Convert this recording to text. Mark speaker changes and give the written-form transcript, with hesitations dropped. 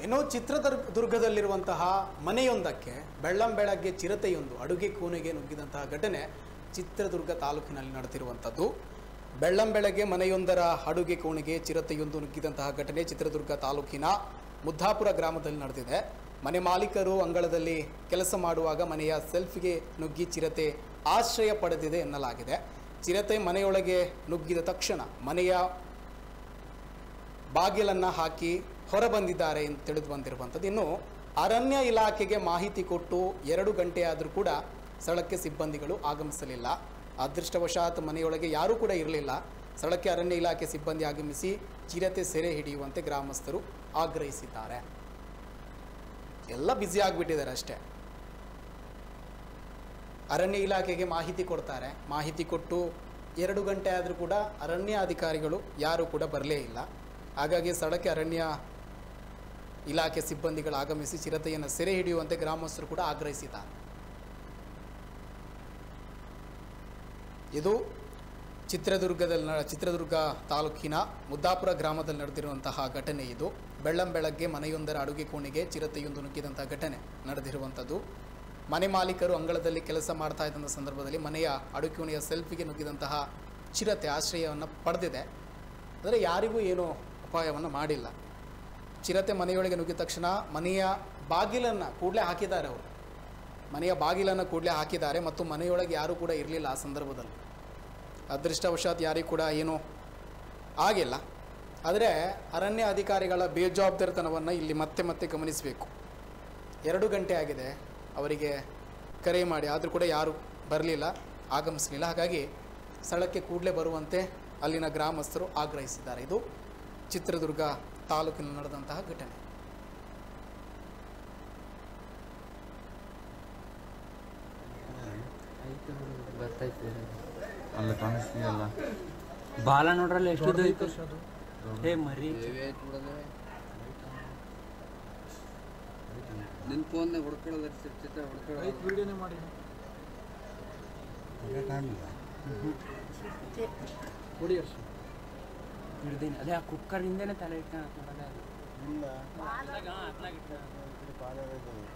Speaker 1: ಇನ್ನು ಚಿತ್ರದುರ್ಗದಲ್ಲಿರುವಂತಹ ಮನೆಯೊಂದಕ್ಕೆ ಬೆಳ್ಳಂಬೆಳಗ್ಗೆ ಚಿರತೆಯೊಂದು ಅಡುಗೆ ಕೋಣೆಗೆ ನುಗ್ಗಿದಂತಹ ಘಟನೆ ಚಿತ್ರದುರ್ಗ ತಾಲೂಕಿನಲ್ಲಿ ನಡೆದಿರುವಂಥದ್ದು. ಬೆಳ್ಳಂಬೆಳಗ್ಗೆ ಮನೆಯೊಂದರ ಅಡುಗೆ ಕೋಣೆಗೆ ಚಿರತೆಯೊಂದು ನುಗ್ಗಿದಂತಹ ಘಟನೆ ಚಿತ್ರದುರ್ಗ ತಾಲೂಕಿನ ಮುದ್ದಾಪುರ ಗ್ರಾಮದಲ್ಲಿ ನಡೆದಿದೆ. ಮನೆ ಮಾಲೀಕರು ಅಂಗಳದಲ್ಲಿ ಕೆಲಸ ಮಾಡುವಾಗ ಮನೆಯ ಸೆಲ್ಫ್ಗೆ ನುಗ್ಗಿ ಚಿರತೆ ಆಶ್ರಯ ಪಡೆದಿದೆ ಎನ್ನಲಾಗಿದೆ. ಚಿರತೆ ಮನೆಯೊಳಗೆ ನುಗ್ಗಿದ ತಕ್ಷಣ ಮನೆಯ ಬಾಗಿಲನ್ನು ಹಾಕಿ ಹೊರ ಬಂದಿದ್ದಾರೆ ಎಂದು ತಿಳಿದು ಬಂದಿರುವಂಥದ್ದು. ಇನ್ನು ಅರಣ್ಯ ಇಲಾಖೆಗೆ ಮಾಹಿತಿ ಕೊಟ್ಟು 2 ಗಂಟೆ ಆದರೂ ಕೂಡ ಸ್ಥಳಕ್ಕೆ ಸಿಬ್ಬಂದಿಗಳು ಆಗಮಿಸಲಿಲ್ಲ. ಅದೃಷ್ಟವಶಾತ್ ಮನೆಯೊಳಗೆ ಯಾರೂ ಕೂಡ ಇರಲಿಲ್ಲ. ಸ್ಥಳಕ್ಕೆ ಅರಣ್ಯ ಇಲಾಖೆ ಸಿಬ್ಬಂದಿ ಆಗಮಿಸಿ ಚಿರತೆ ಸೆರೆ ಹಿಡಿಯುವಂತೆ ಗ್ರಾಮಸ್ಥರು ಆಗ್ರಹಿಸಿದ್ದಾರೆ. ಎಲ್ಲ ಬ್ಯುಸಿ ಆಗಿಬಿಟ್ಟಿದ್ದಾರೆ ಅಷ್ಟೇ. ಅರಣ್ಯ ಇಲಾಖೆಗೆ ಮಾಹಿತಿ ಕೊಡ್ತಾರೆ, ಮಾಹಿತಿ ಕೊಟ್ಟು 2 ಗಂಟೆ ಆದರೂ ಕೂಡ ಅರಣ್ಯ ಅಧಿಕಾರಿಗಳು ಯಾರೂ ಕೂಡ ಬರಲೇ ಇಲ್ಲ. ಹಾಗಾಗಿ ಸ್ಥಳಕ್ಕೆ ಅರಣ್ಯ ಇಲಾಖೆ ಸಿಬ್ಬಂದಿಗಳು ಆಗಮಿಸಿ ಚಿರತೆಯನ್ನು ಸೆರೆ ಹಿಡಿಯುವಂತೆ ಗ್ರಾಮಸ್ಥರು ಕೂಡ ಆಗ್ರಹಿಸಿದ್ದಾರೆ. ಇದು ಚಿತ್ರದುರ್ಗ ತಾಲೂಕಿನ ಮುದ್ದಾಪುರ ಗ್ರಾಮದಲ್ಲಿ ನಡೆದಿರುವಂತಹ ಘಟನೆ. ಇದು ಬೆಳ್ಳಂಬೆಳಗ್ಗೆ ಮನೆಯೊಂದರ ಅಡುಗೆ ಕೋಣೆಗೆ ಚಿರತೆಯೊಂದು ನುಗ್ಗಿದಂತಹ ಘಟನೆ ನಡೆದಿರುವಂಥದ್ದು. ಮನೆ ಮಾಲೀಕರು ಅಂಗಳದಲ್ಲಿ ಕೆಲಸ ಮಾಡ್ತಾ ಇದ್ದಂಥ ಸಂದರ್ಭದಲ್ಲಿ ಮನೆಯ ಅಡುಗೆ ಕೋಣೆಯ ಸೆಲ್ಫಿಗೆ ನುಗ್ಗಿದಂತಹ ಚಿರತೆ ಆಶ್ರಯವನ್ನು ಪಡೆದಿದೆ. ಅಂದರೆ ಯಾರಿಗೂ ಏನೂ ಅಪಾಯವನ್ನು ಮಾಡಿಲ್ಲ. ಚಿರತೆ ಮನೆಯೊಳಗೆ ನುಗ್ಗಿದ ತಕ್ಷಣ ಮನೆಯ ಬಾಗಿಲನ್ನು ಕೂಡಲೇ ಹಾಕಿದ್ದಾರೆ. ಅವರು ಮನೆಯ ಬಾಗಿಲನ್ನು ಕೂಡಲೇ ಹಾಕಿದ್ದಾರೆ ಮತ್ತು ಮನೆಯೊಳಗೆ ಯಾರೂ ಕೂಡ ಇರಲಿಲ್ಲ ಆ ಸಂದರ್ಭದಲ್ಲಿ. ಅದೃಷ್ಟವಶಾತ್ ಯಾರಿಗೂ ಕೂಡ ಏನೂ ಆಗಿಲ್ಲ. ಆದರೆ ಅರಣ್ಯ ಅಧಿಕಾರಿಗಳ ಬೇಜವಾಬ್ದಾರಿತನವನ್ನು ಇಲ್ಲಿ ಮತ್ತೆ ಗಮನಿಸಬೇಕು. 2 ಗಂಟೆ ಆಗಿದೆ, ಅವರಿಗೆ ಕರೆ ಮಾಡಿ ಆದರೂ ಕೂಡ ಯಾರೂ ಬರಲಿಲ್ಲ, ಆಗಮಿಸಲಿಲ್ಲ. ಹಾಗಾಗಿ ಸ್ಥಳಕ್ಕೆ ಕೂಡಲೇ ಬರುವಂತೆ ಅಲ್ಲಿನ ಗ್ರಾಮಸ್ಥರು ಆಗ್ರಹಿಸಿದ್ದಾರೆ. ಇದು ಚಿತ್ರದುರ್ಗ ತಾಲೂಕಿನಲ್ಲಿ ನಡೆದಂತಹ ಘಟನೆ.
Speaker 2: ಅಲ್ಲ ಕಾಣಿಸ್ತಿಲ್ಲ,
Speaker 3: ಬಾಲ ನೋಡ್ರಲ್ಲ ಎಷ್ಟು ಹೇ ಮರಿ
Speaker 4: ನಿನ್ ಫೋನ್ ಹೊಡ್ಕೊಳ್ಳೋದು ಚಿತ್ರ ಹೊಡ್ಕೊಳ್ಳೋದು ವಿಡಿಯೋನೇ ಮಾಡಿ
Speaker 3: ಹಿಡ್ದೀನಿ. ಅದೇ ಆ ಕುಕ್ಕರ್ ಹಿಂದೆನೆ ತಲೆ ಇಟ್ಟ